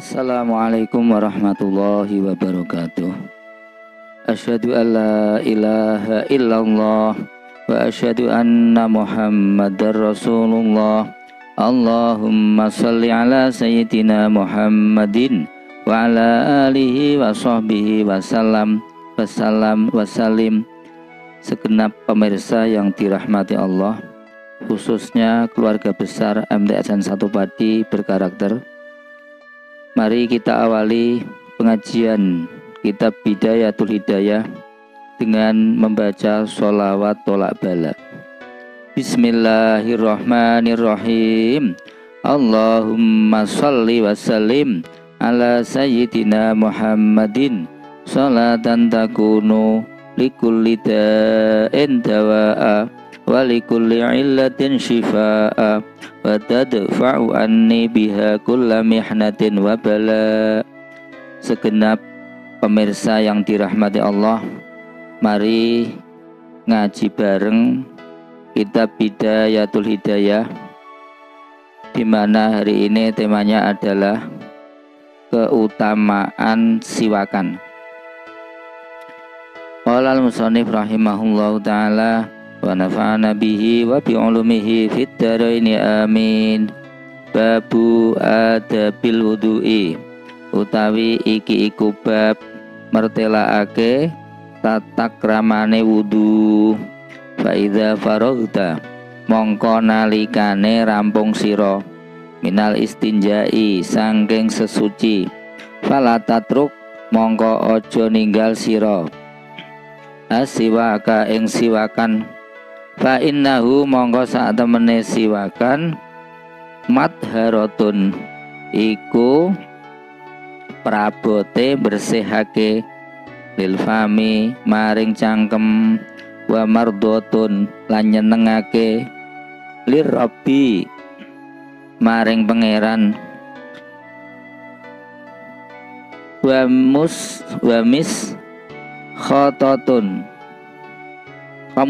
Assalamualaikum warahmatullahi wabarakatuh. Asyhadu an la ilaha illallah wa asyhadu anna Muhammadar Rasulullah. Allahumma salli ala sayyidina Muhammadin wa ala alihi wa sahbihi wasallam wasalim. Segenap pemirsa yang dirahmati Allah, khususnya keluarga besar MTSN 1 Pati berkarakter. Mari kita awali pengajian kitab Bidayatul Hidayah dengan membaca sholawat tolak bala. Bismillahirrahmanirrahim. Allahumma sholli wa sallim ala sayyidina Muhammadin sholatan takunu likulli da'in dawa'a wa likulli illatin shifa'a wa tadfa'u anni biha kulla mihnatin wa bala. Segenap pemirsa yang dirahmati Allah, mari ngaji bareng kitab Bidayatul Hidayah, di mana hari ini temanya adalah keutamaan siwakan. Qala al-musannif rahimahullahu ta'ala wa nafa'ana bihi wa bi ulumihi fid dharaini amin. Babu adabil wudu'i, utawi iki iku bab mertelaake tatak ramane wudu. Fa idza faraghta, mongko nalikane rampung sira, minal istinjai sangking sesuci, fala tatruk, mongko aja ninggal sira asiwaka ing siwakan. Fa innahu, mongko sak temene siwakan, madharatun, iku prabote bersihake, lil fami maring cangkem, wa mardotun lan nyenengake, lir rabbi maring pangeran, wa mis khotatun wa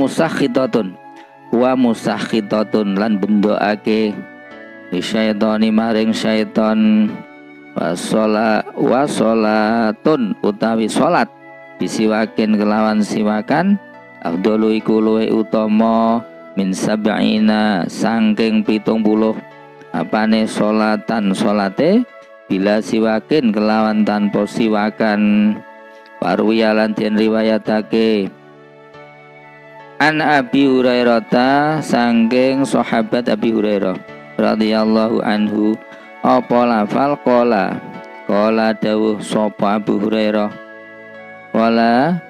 musakhitatun lan bendoake li syaitani maring syaiton, wa sholatun utawi sholat bisiwakin kelawan siwakan, afdalu iku luwih utama min sab'ina sangking 70, apane sholatan sholate bila siwakin kelawan tanpa siwakan. Warwiyalan den riwayatake an Abi Hurairah sangking sahabat Abi Hurairah radhiyallahu anhu, apa lafal qala dawuh sapa Abu Hurairah, wala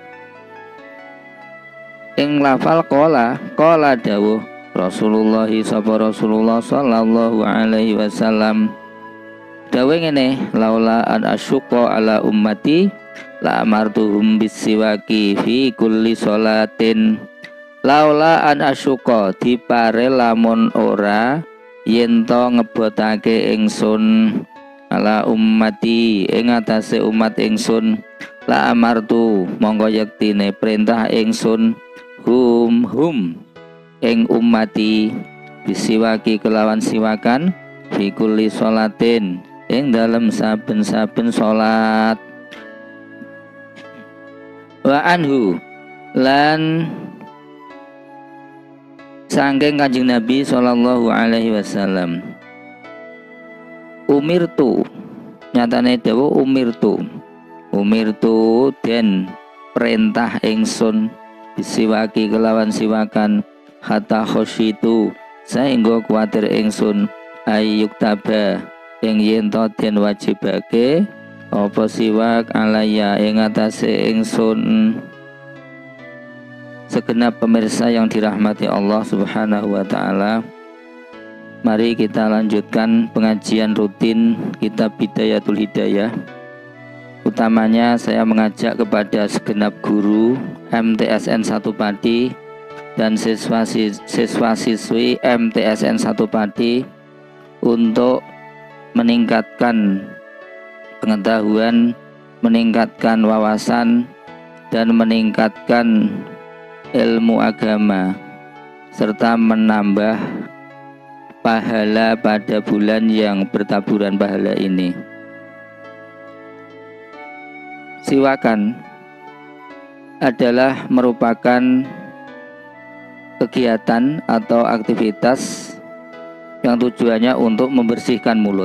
ing lafal qala dawuh Rasulullah sapa Rasulullah sallallahu alaihi wasallam, dawuh ngene, laula an asyqa ala ummati la amartuhum bisiwaki fi kulli sholatin. Laula an asyqa, dipare lamun ora yen to ngebotake ingsun, ala ummati ing atase umat ingsun, la amartu monggo yektine perintah ingsun, hum ing ummati bisiwaki kelawan siwakan, fi kulli sholatin ing dalem saben-saben salat. Wa anhu lan sangking Kanjeng Nabi sallallahu alaihi wasallam, umirtu nyatane dawuh umirtu den perintah ingsun bisiwaki kelawan siwakan, hatta khosyitu saengga kuwatir ingsun, ayyuk taba ing yen to den wajibake apa siwak alaya ing atase ingsun. Segenap pemirsa yang dirahmati Allah Subhanahu wa taala, mari kita lanjutkan pengajian rutin kitab Bidayatul Hidayah. Utamanya saya mengajak kepada segenap guru MTSN 1 Pati dan siswa-siswi MTSN 1 Pati untuk meningkatkan pengetahuan, meningkatkan wawasan, dan meningkatkan ilmu agama, serta menambah pahala pada bulan yang bertaburan pahala ini. siwakan adalah merupakan kegiatan atau aktivitas yang tujuannya untuk membersihkan mulut.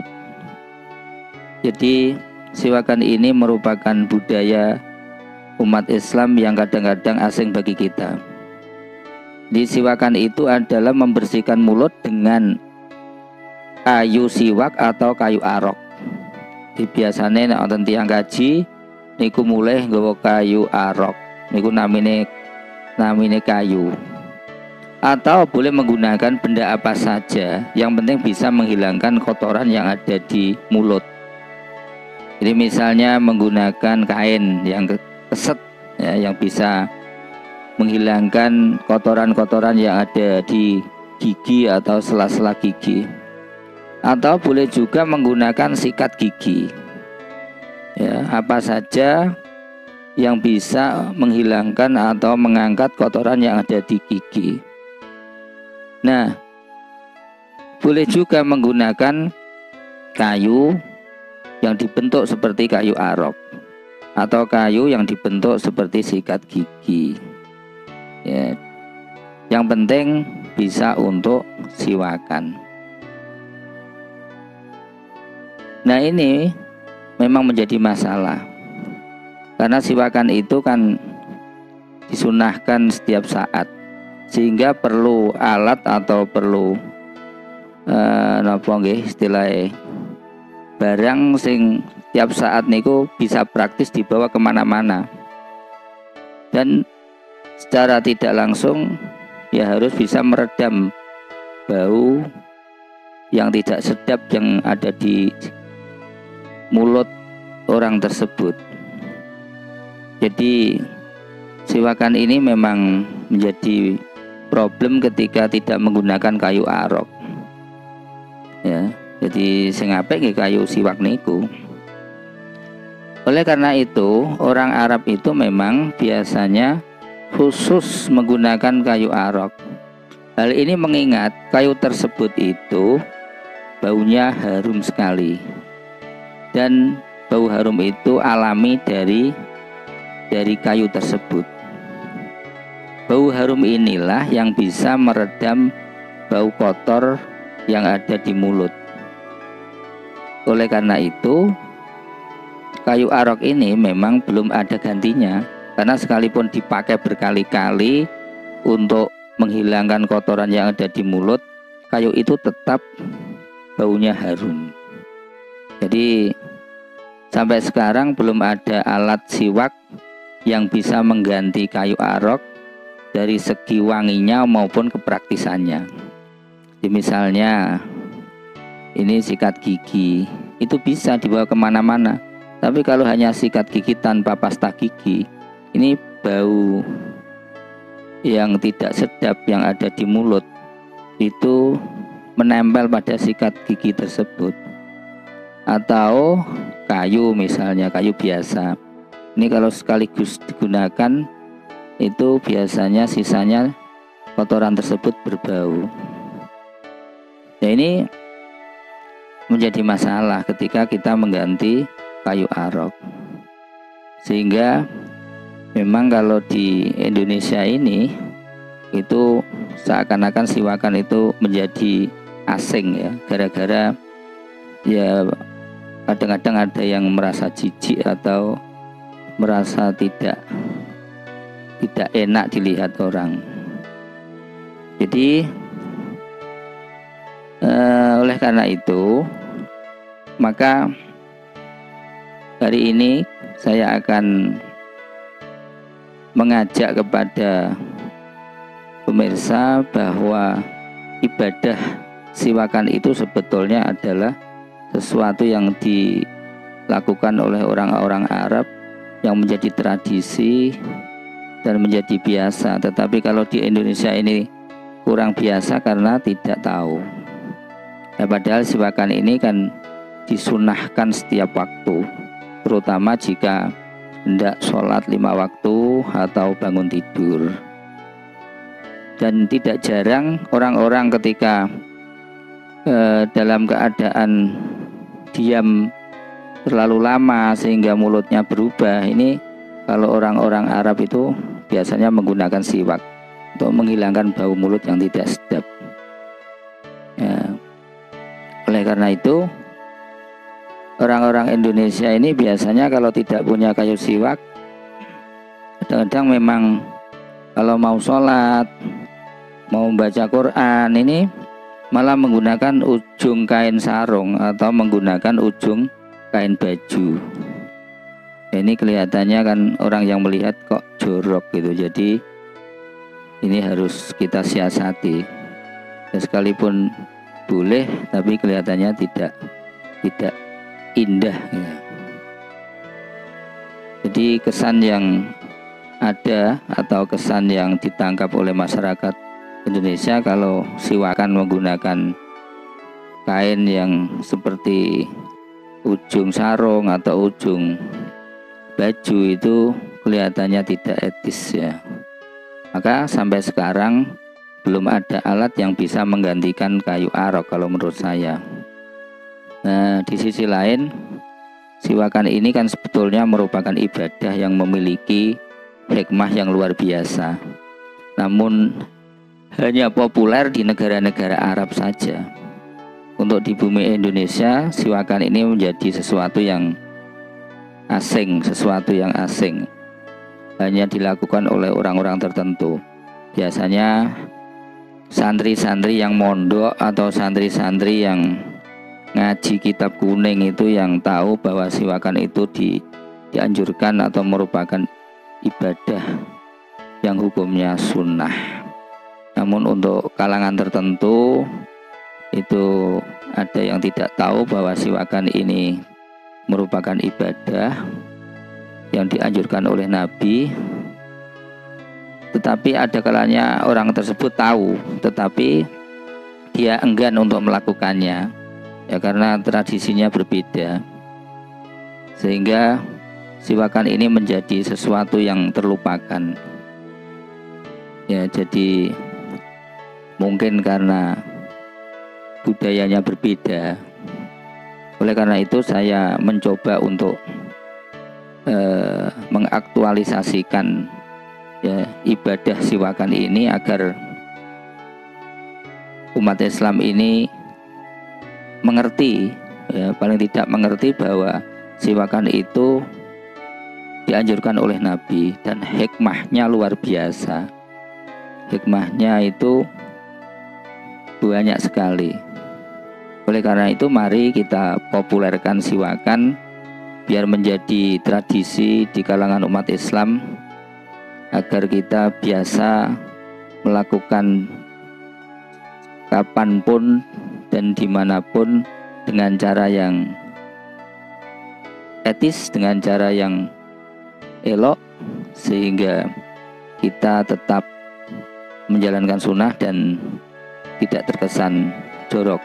Jadi siwakan ini merupakan budaya umat Islam yang kadang-kadang asing bagi kita. Di siwakan itu adalah membersihkan mulut dengan kayu siwak atau kayu arok. Di biasane nek wonten tiyang kaji niku mulih nggawa kayu arok. Niku namine kayu. Atau boleh menggunakan benda apa saja, yang penting bisa menghilangkan kotoran yang ada di mulut. Jadi misalnya menggunakan kain yang keset ya, yang bisa menghilangkan kotoran-kotoran yang ada di gigi atau sela-sela gigi. Atau boleh juga menggunakan sikat gigi. Ya, apa saja yang bisa menghilangkan atau mengangkat kotoran yang ada di gigi. Nah, boleh juga menggunakan kayu yang dibentuk seperti kayu arok atau kayu yang dibentuk seperti sikat gigi. Ya, yang penting bisa untuk siwakan. Nah, ini memang menjadi masalah karena siwakan itu kan disunahkan setiap saat, sehingga perlu alat atau perlu napa nggih istilahnya barang sing tiap saat niku bisa praktis dibawa kemana-mana, dan secara tidak langsung ya harus bisa meredam bau yang tidak sedap yang ada di mulut orang tersebut. Jadi siwakan ini memang menjadi problem ketika tidak menggunakan kayu arok. Ya, jadi sing apik nggih kayu siwak niku. Oleh karena itu, orang Arab itu memang biasanya khusus menggunakan kayu arok. Hal ini mengingat kayu tersebut itu baunya harum sekali. Dan bau harum itu alami dari kayu tersebut. Bau harum inilah yang bisa meredam bau kotor yang ada di mulut. Oleh karena itu, kayu arok ini memang belum ada gantinya, karena sekalipun dipakai berkali-kali untuk menghilangkan kotoran yang ada di mulut, kayu itu tetap baunya harum. Jadi sampai sekarang belum ada alat siwak yang bisa mengganti kayu arok dari segi wanginya maupun kepraktisannya. Jadi misalnya ini sikat gigi, itu bisa dibawa kemana-mana. Tapi kalau hanya sikat gigi tanpa pasta gigi, ini bau yang tidak sedap yang ada di mulut itu menempel pada sikat gigi tersebut. Atau kayu, misalnya kayu biasa, ini kalau sekaligus digunakan itu biasanya sisanya kotoran tersebut berbau. Nah, ini menjadi masalah ketika kita mengganti kayu arok. Sehingga memang kalau di Indonesia ini itu seakan-akan siwakan itu menjadi asing ya, gara-gara ya kadang-kadang ada yang merasa jijik atau merasa tidak enak dilihat orang. Jadi oleh karena itu, maka hari ini saya akan mengajak kepada pemirsa bahwa ibadah siwakan itu sebetulnya adalah sesuatu yang dilakukan oleh orang-orang Arab yang menjadi tradisi dan menjadi biasa. Tetapi kalau di Indonesia ini kurang biasa karena tidak tahu. Nah, padahal siwakan ini kan disunahkan setiap waktu, terutama jika hendak sholat 5 waktu atau bangun tidur. Dan tidak jarang orang-orang ketika dalam keadaan diam terlalu lama sehingga mulutnya berubah. Ini kalau orang-orang Arab itu biasanya menggunakan siwak untuk menghilangkan bau mulut yang tidak sedap. Ya. Oleh karena itu, orang-orang Indonesia ini biasanya kalau tidak punya kayu siwak, kadang-kadang memang kalau mau sholat, mau membaca Quran, ini malah menggunakan ujung kain sarung atau menggunakan ujung kain baju. Ini kelihatannya kan orang yang melihat kok jorok gitu. Jadi ini harus kita siasati. Ya, sekalipun boleh, tapi kelihatannya tidak indah ya. Jadi kesan yang ada atau kesan yang ditangkap oleh masyarakat Indonesia kalau siwakan menggunakan kain yang seperti ujung sarung atau ujung baju itu kelihatannya tidak etis ya. Maka sampai sekarang belum ada alat yang bisa menggantikan kayu arok kalau menurut saya. Nah, di sisi lain, siwakan ini kan sebetulnya merupakan ibadah yang memiliki hikmah yang luar biasa. Namun hanya populer di negara-negara Arab saja. Untuk di bumi Indonesia, siwakan ini menjadi sesuatu yang asing, hanya dilakukan oleh orang-orang tertentu. Biasanya santri-santri yang mondok atau santri-santri yang ngaji kitab kuning itu yang tahu bahwa siwakan itu dianjurkan atau merupakan ibadah yang hukumnya sunnah. Namun untuk kalangan tertentu itu ada yang tidak tahu bahwa siwakan ini merupakan ibadah yang dianjurkan oleh Nabi. Tetapi ada kalanya orang tersebut tahu, tetapi dia enggan untuk melakukannya ya, karena tradisinya berbeda, sehingga siwakan ini menjadi sesuatu yang terlupakan ya. Jadi mungkin karena budayanya berbeda. Oleh karena itu saya mencoba untuk mengaktualisasikan ya, ibadah siwakan ini agar umat Islam ini mengerti ya, paling tidak mengerti bahwa siwakan itu dianjurkan oleh Nabi dan hikmahnya luar biasa. Hikmahnya itu banyak sekali. Oleh karena itu mari kita populerkan siwakan biar menjadi tradisi di kalangan umat Islam, agar kita biasa melakukan kapanpun dan dimanapun dengan cara yang etis, dengan cara yang elok, sehingga kita tetap menjalankan sunnah dan tidak terkesan jorok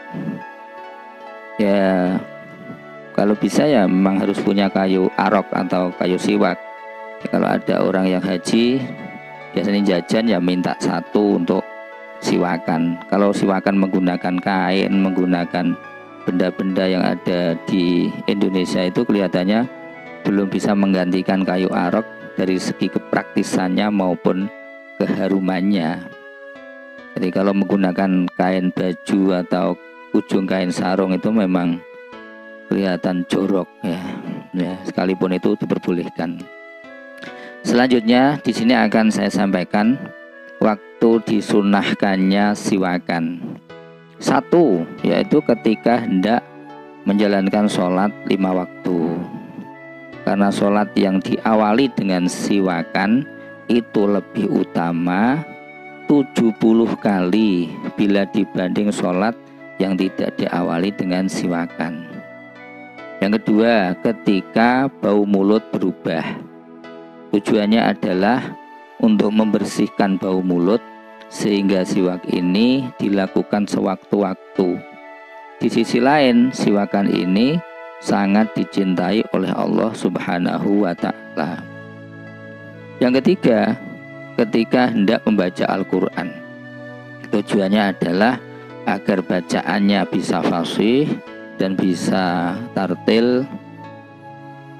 ya. Kalau bisa ya memang harus punya kayu arok atau kayu siwak ya. Kalau ada orang yang haji biasanya jajan ya minta satu untuk siwakan. Kalau siwakan menggunakan kain, menggunakan benda-benda yang ada di Indonesia itu kelihatannya belum bisa menggantikan kayu arok dari segi kepraktisannya maupun keharumannya. Jadi kalau menggunakan kain baju atau ujung kain sarung itu memang kelihatan jorok ya, sekalipun itu diperbolehkan. Selanjutnya di sini akan saya sampaikan waktu disunahkannya siwakan. 1, yaitu ketika hendak menjalankan sholat 5 waktu. Karena sholat yang diawali dengan siwakan itu lebih utama 70 kali bila dibanding sholat yang tidak diawali dengan siwakan. Yang kedua, ketika bau mulut berubah. Tujuannya adalah untuk membersihkan bau mulut, sehingga siwak ini dilakukan sewaktu-waktu. Di sisi lain, siwakan ini sangat dicintai oleh Allah Subhanahu wa Ta'ala. Yang ketiga, ketika hendak membaca Al-Quran. Tujuannya adalah agar bacaannya bisa fasih dan bisa tartil,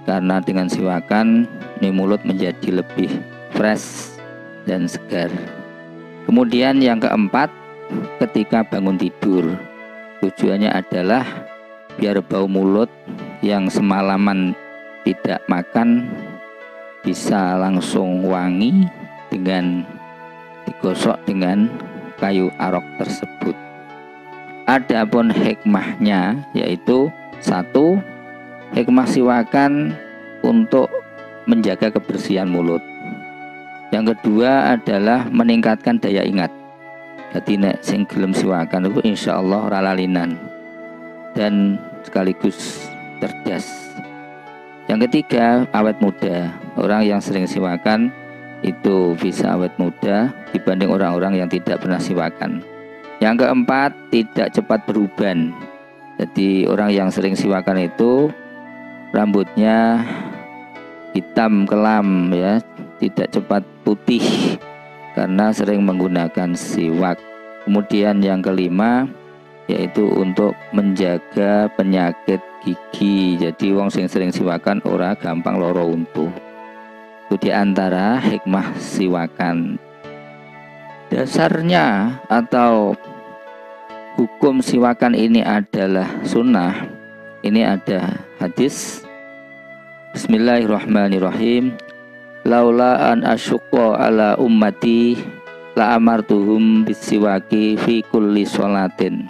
karena dengan siwakan ini mulut menjadi lebih fresh dan segar. Kemudian yang keempat, ketika bangun tidur, tujuannya adalah biar bau mulut yang semalaman tidak makan bisa langsung wangi dengan digosok dengan kayu arok tersebut. Adapun hikmahnya yaitu satu, hikmah siwakan untuk menjaga kebersihan mulut. Yang kedua adalah meningkatkan daya ingat. Jadi nek sing gelem siwakan itu insya Allah ralalinan dan sekaligus cerdas. Yang ketiga, awet muda. Orang yang sering siwakan itu bisa awet muda dibanding orang-orang yang tidak pernah siwakan. Yang keempat, tidak cepat beruban. Jadi orang yang sering siwakan itu rambutnya hitam kelam ya, tidak cepat putih karena sering menggunakan siwak. Kemudian yang kelima yaitu untuk menjaga penyakit gigi. Jadi wong sing sering siwakan ora gampang loro untu. Itu diantara hikmah siwakan. Dasarnya atau hukum siwakan ini adalah sunnah. Ini ada hadis. Bismillahirrahmanirrahim. Laula an asyqa ala ummati la amartuhum bisiwaki fi kulli sholatin.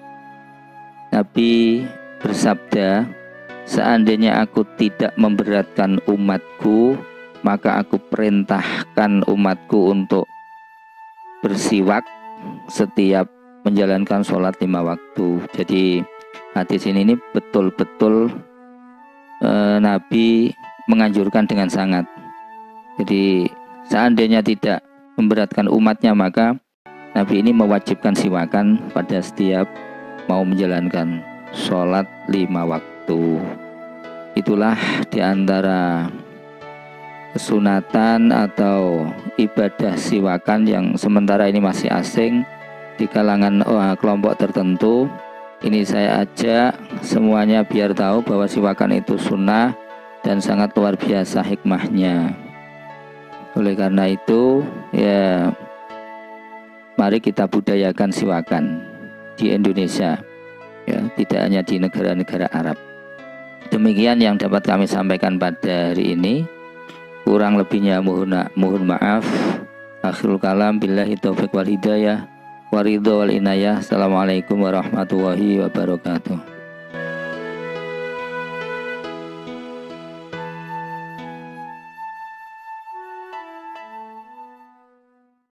Nabi bersabda, seandainya aku tidak memberatkan umatku, maka aku perintahkan umatku untuk bersiwak setiap menjalankan sholat 5 waktu. Jadi hadis ini betul-betul Nabi menganjurkan dengan sangat. Jadi seandainya tidak memberatkan umatnya, maka Nabi ini mewajibkan siwakan pada setiap mau menjalankan sholat 5 waktu. Itulah diantara kesunatan atau ibadah siwakan yang sementara ini masih asing di kalangan kelompok tertentu. Ini saya ajak semuanya biar tahu bahwa siwakan itu sunnah dan sangat luar biasa hikmahnya. Oleh karena itu ya, mari kita budayakan siwakan di Indonesia ya, tidak hanya di negara-negara Arab. Demikian yang dapat kami sampaikan pada hari ini. Kurang lebihnya mohon maaf. Akhirul kalam, billahi taufiq wal hidayah, waridho wal inayah. Assalamualaikum warahmatullahi wabarakatuh.